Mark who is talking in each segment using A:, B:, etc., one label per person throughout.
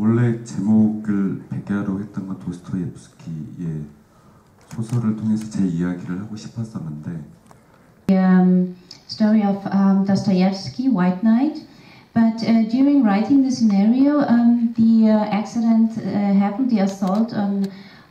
A: 원래 제목을 배경으로 했던 건 도스토옙스키의 소설을 통해서 제 이야기를 하고 싶었었는데
B: story of Dostoevsky, White Knight. But during writing the scenario, the accident happened, the assault on,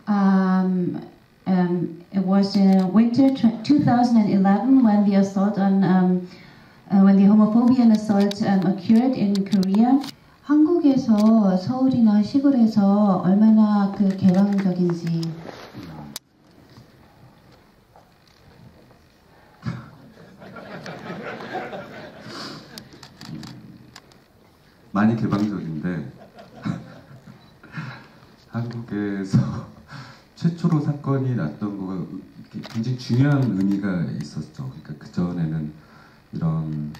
B: it was winter 2011 when the assault on, when the homophobia assault occurred in Korea.
C: 한국에서 서울이나 시골에서 얼마나 그 개방적인지.
A: 많이 개방적인데 한국에서 최초로 사건이 났던 거가 굉장히 중요한 의미가 있었죠. 그러니까 그 전에는 이런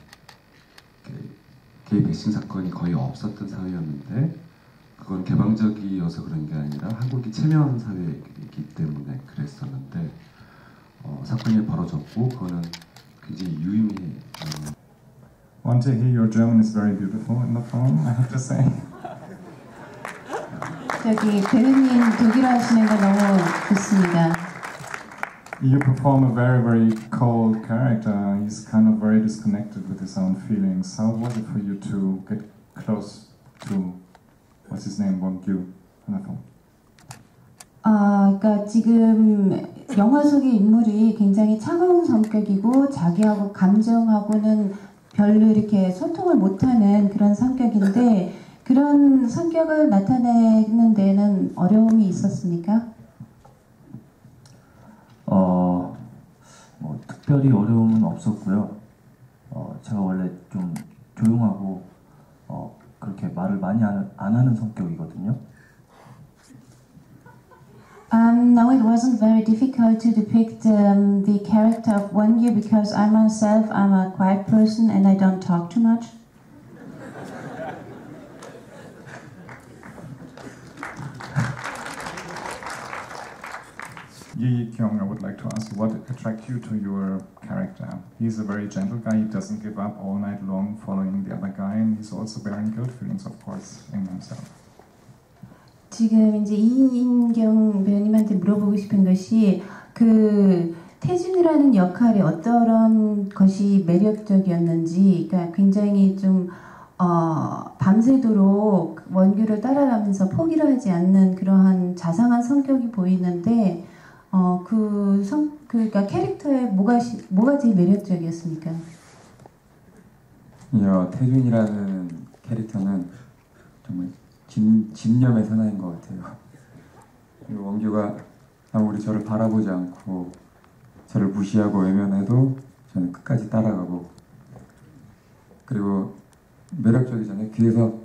A: 게이 배신 사건이 거의 없었던 사회였는데 그건 개방적이어서 그런 게 아니라 한국이 체면 사회이기 때문에 그랬었는데 사건이 벌어졌고 그거는 굉장히 유의미해요.
D: Want to hear your German is very beautiful in the phone, I have to say.
C: 저기 베르님 독일어 하시는 거 너무 좋습니다.
D: You perform a very, very cold character. He's kind of very disconnected with his own feelings. How was it for you to get close to, what's his name, Won-gyu on the phone?
C: 그러니까 지금 영화 속의 인물이 굉장히 차가운 성격이고 자기하고 감정하고는 별로 이렇게 소통을 못하는 그런 성격인데 그런 성격을 나타내는 데는 어려움이 있었습니까?
E: 뭐 특별히 어려움은 없었고요. 제가 원래 좀 조용하고 그렇게 말을 많이 안 하는 성격이거든요.
C: No, it wasn't very difficult to depict the character of Won-gyu because I myself, I'm a quiet person and I don't talk too much.
D: Yi Kyung, I would like to ask you, what attracted you to your character? He's a very gentle guy, he doesn't give up all night long following the other guy, and he's also bearing guilt feelings, of course, in himself.
C: 지금 이제 이인경 배우님한테 물어보고 싶은 것이 그 태준이라는 역할이 어떤 것이 매력적이었는지, 그러니까 굉장히 좀 밤새도록 원규를 따라가면서 포기를 하지 않는 그러한 자상한 성격이 보이는데 그러니까 캐릭터에 뭐가 제일 매력적이었습니까?
F: 태준이라는 캐릭터는 정말 집념의 사나이인 것 같아요. 그리고 원규가 아무리 저를 바라보지 않고 저를 무시하고 외면해도 저는 끝까지 따라가고, 그리고 매력적이잖아요. 뒤에서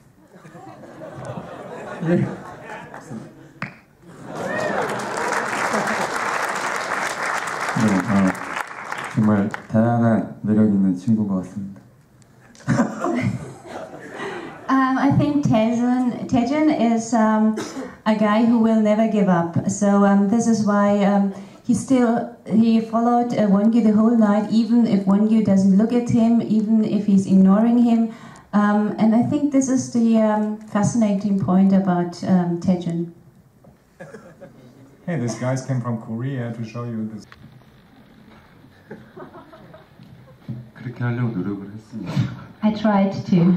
F: 정말 다양한 매력 있는 친구인 것 같습니다.
B: I think Taejun is a guy who will never give up. So this is why he followed Won-gyu the whole night, even if Won-gyu doesn't look at him, even if he's ignoring him. And I think this is the fascinating point about Taejun.
D: Hey, these guys came from Korea to show you this.
A: 그렇게 하려고 노력을 했습니다.
B: I tried to.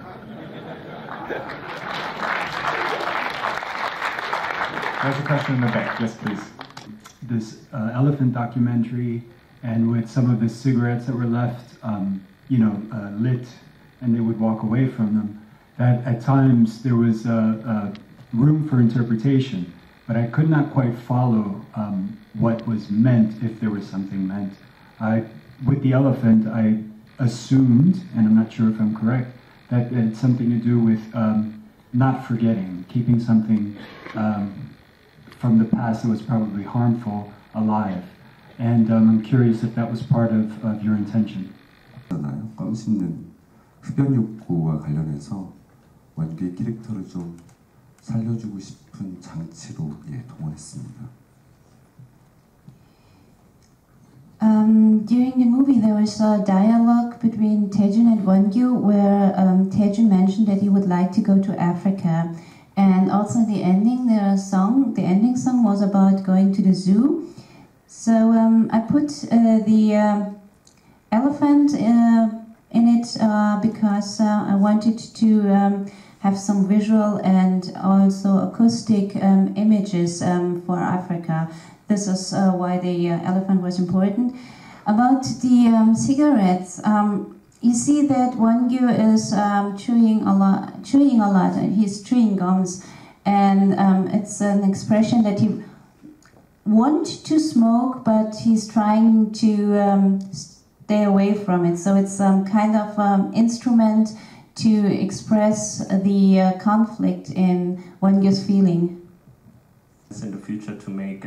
D: There's a question in the back. Yes, please.
G: This elephant documentary, and with some of the cigarettes that were left, lit, and they would walk away from them, that at times there was room for interpretation, but I could not quite follow what was meant, if there was something meant. With the elephant, I assumed, and I'm not sure if I'm correct, that it had something to do with not forgetting, keeping something from the past that was probably harmful alive. And I'm curious if that was part of your intention.
A: 껌 씹는 흡연 욕구와 관련해서 원규의 캐릭터를 좀 살려주고 싶은 장치로 동원했습니다.
B: During the movie, there was a dialogue between Taejun and Won-gyu where Taejun mentioned that he would like to go to Africa. And also the ending, the ending song was about going to the zoo. So I put the elephant in it because I wanted to have some visual and also acoustic images for Africa. This is why the elephant was important. About the cigarettes, you see that Won-gyu is chewing a lot. He's chewing gums, and it's an expression that he wants to smoke, but he's trying to stay away from it. So it's kind of instrument to express the conflict in Won-gyu's feeling.
H: In the future, to make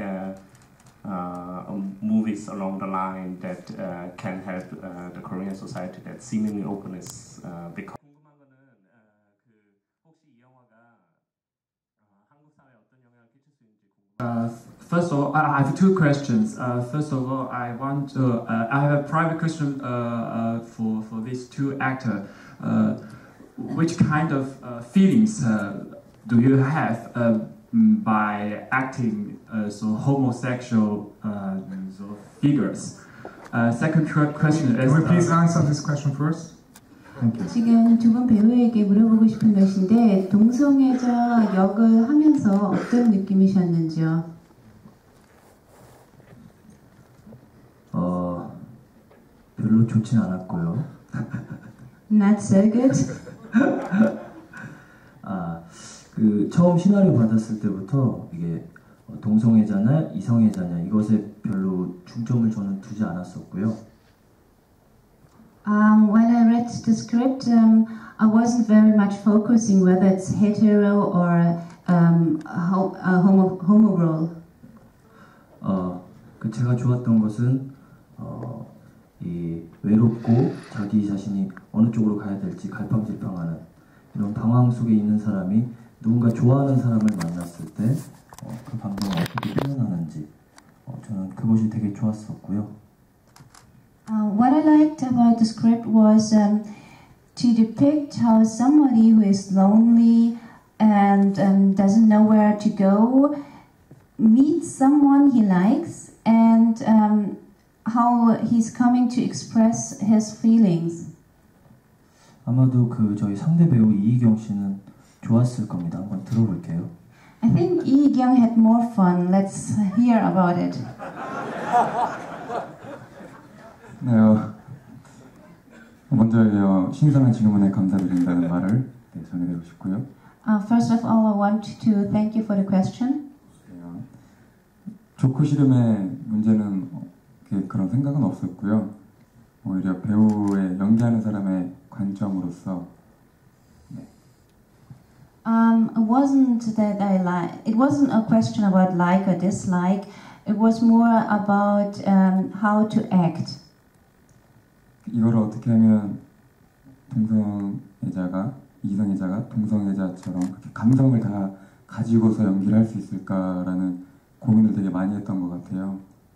H: movies along the line that can help the Korean society that seemingly openness because.
I: First of all, I have two questions. First of all, I have a private question for these two actors. Which kind of feelings do you have by acting homosexual figures? Second question is.
D: Can we please answer this question first? Thank you.
C: 지금 두 분 배우에게 물어보고 싶은 것인데 동성애자 역을 하면서 어떤 느낌이셨는지요?
E: 별로 좋진 않았고요.
B: Not so good.
E: 처음 시나리오 받았을 때부터 이게 동성애자냐 이성애자냐 이것에 별로 중점을 저는 두지 않았었고요.
B: When I read the script, I wasn't very much focusing whether it's hetero or a homo role.
E: 제가 좋았던 것은 이 외롭고 자기 자신이 어느 쪽으로 가야 될지 갈팡질팡하는 이런 방황 속에 있는 사람이 누군가 좋아하는 사람을 만났을 때 그 감정을 어떻게 표현하는지 저는 그것이 되게 좋았었고요.
B: What I liked about the script was to depict how somebody who is lonely and doesn't know where to go meets someone he likes and how he's coming to express his feelings.
E: 아마도 저희 상대 배우 이희경 씨는 좋았을 겁니다. 한번 들어볼게요.
B: I think Lee Kyung had more fun. Let's hear about it.
F: 네, 먼저 신선한 질문에 감사드린다는 말을 전해드리고 싶고요.
B: First of all, I want to thank you for the question.
F: 좋고 싫음의 문제는 그런 생각은 없었고요. 오히려 배우의 연기하는 사람의 관점으로서
B: It wasn't that I like. It wasn't a question about like or dislike. It was more about how to act.
F: 이걸 어떻게 하면 동성애자가 이성애자가 동성애자처럼 감성을 다 가지고서 연기를 할 수 있을까라는 고민을 되게 많이 했던 것 같아요.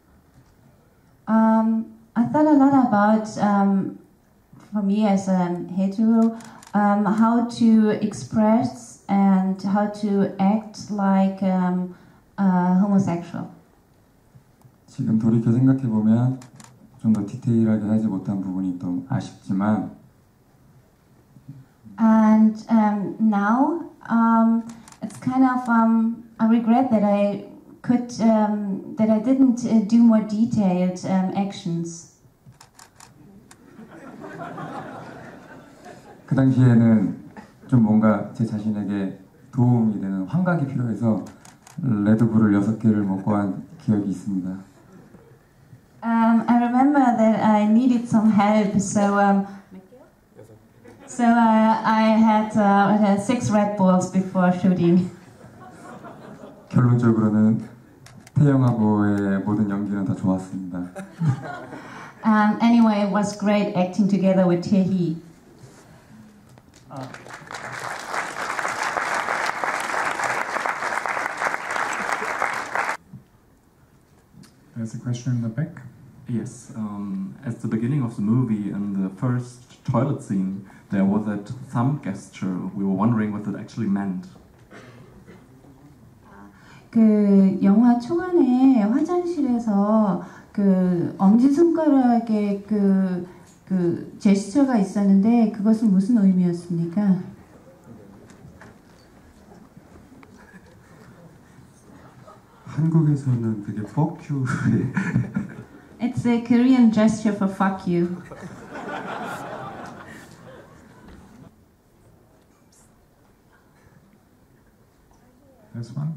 B: I thought a lot about, for me as a hetero, how to express and how to act like a homosexual.
F: 지금 돌이켜 생각해 보면 좀 더 디테일하게 하지 못한 부분이 좀 아쉽지만.
B: And now it's kind of I regret that I didn't do more detailed actions.
F: 그 당시에는 좀 뭔가 제 자신에게 도움이 되는 환각이 필요해서 레드불을 6개를 먹고 한 기억이 있습니다.
B: I remember that I needed some help, so I had 6 Red Bulls before shooting.
F: 결론적으로는 태영하고의 모든 연기는 다 좋았습니다.
B: Anyway, it was great acting together with Tae-hee.
D: There's a question in the back.
J: Yes, at the beginning of the movie, in the first toilet scene, there was that thumb gesture. We were wondering what that actually meant.
C: 그 영화 초반에 화장실에서 그 엄지손가락의 그 제스처가 있었는데 그것은 무슨 의미였습니까?
A: 한국에서는 그게 fuck you.
B: It's a Korean gesture for fuck you.
D: This one?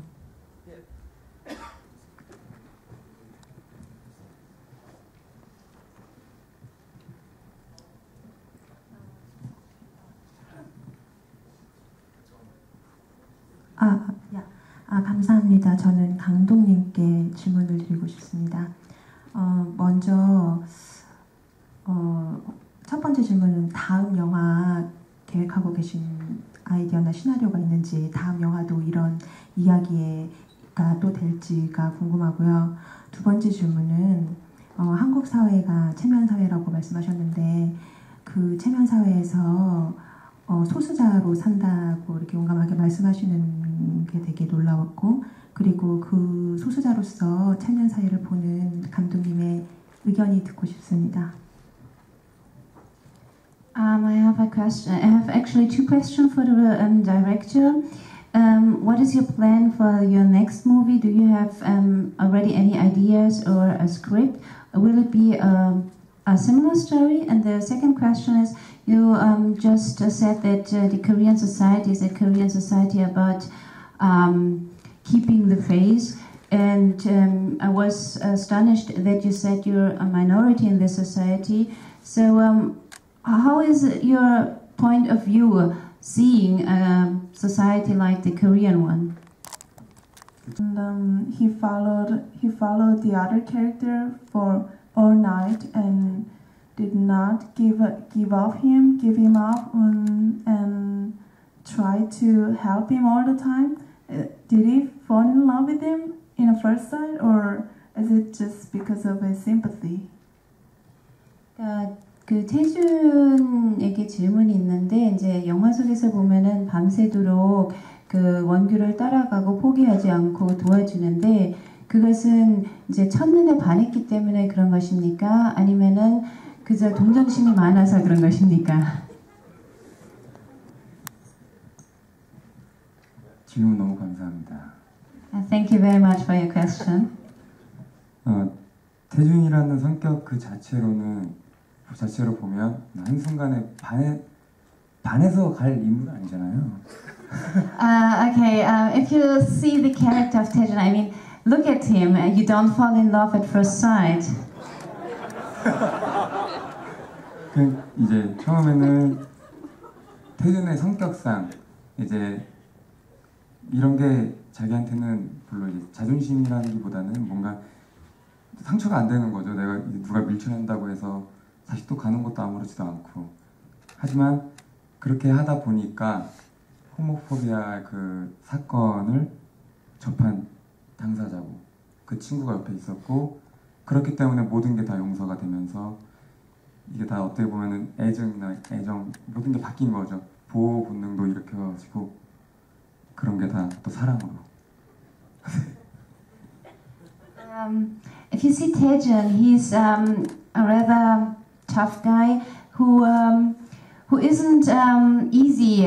C: 감사합니다. 저는 강동님께 질문을 드리고 싶습니다. 먼저 첫 번째 질문은 다음 영화 계획하고 계신 아이디어나 시나리오가 있는지, 다음 영화도 이런 이야기가 또 될지가 궁금하고요. 두 번째 질문은 한국 사회가 체면 사회라고 말씀하셨는데 그 체면 사회에서 소수자로 산다고 이렇게 용감하게 말씀하시는 게 되게 놀라웠고, 그리고 그 소수자로서 체면 사회를 보는 감독님의 의견이 듣고 싶습니다.
B: I have a question. I have actually two questions for the director. What is your plan for your next movie? Do you have already any ideas or a script? Will it be a similar story? And the second question is, you just said that the Korean society is a Korean society about keeping the face. And I was astonished that you said you're a minority in this society. So how is your point of view seeing a society like the Korean one?
K: And he followed the other character for all night and did not give him up and try to help him all the time. Did he fall in love with him in a first sight, or is it just because of his sympathy?
C: 그 태준에게 질문이 있는데, 이제 영화 속에서 보면은 밤새도록 그 원규를 따라가고 포기하지 않고 도와주는데, 그것은 이제 첫눈에 반했기 때문에 그런 것입니까? 아니면은 그저 동정심이 많아서 그런 것입니까?
F: 질문 너무 감사합니다.
B: Thank you very much for your question.
F: 태준이라는 성격 그 자체로 보면 한순간에 반해서 갈 인물은 아니잖아요.
B: Okay, if you see the character of Taejun, I mean, look at him. You don't fall in love at first sight.
F: 이제 처음에는 태준의 성격상 이제 이런 게 자기한테는 별로 이제 자존심이라기보다는 뭔가 상처가 안 되는 거죠. 내가 누가 밀쳐낸다고 해서 다시 또 가는 것도 아무렇지도 않고. 하지만 그렇게 하다 보니까 호모포비아 그 사건을 접한 당사자고 그 친구가 옆에 있었고, 그렇기 때문에 모든 게 다 용서가 되면서 이게 다 어떻게 보면은 애정이나 애정 모든 게 바뀐 거죠. 보호 본능도 일으켜가지고 그런 게 다 또 사랑으로.
B: If you see Taejun, he's a rather tough guy who isn't easy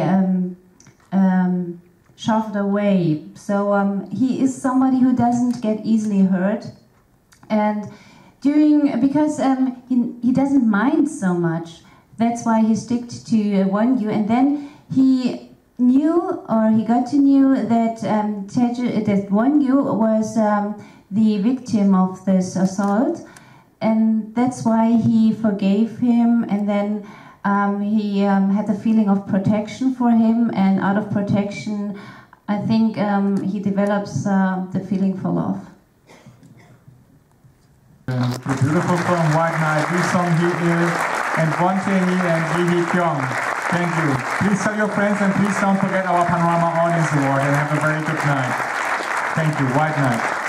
B: shoved away. So he is somebody who doesn't get easily hurt, and because he doesn't mind so much, that's why he sticked to Wongu, and then he got to know that that Wongu was the victim of this assault, and that's why he forgave him, and then he had a feeling of protection for him, and out of protection, I think he develops the feeling for love.
I: The beautiful film White Knight, Lee Sung-hee and Kwon Chae-hee and Lee Hee-kyung. Thank you. Please tell your friends, and please don't forget our Panorama Audience Award, and have a very good night. Thank you. White Knight.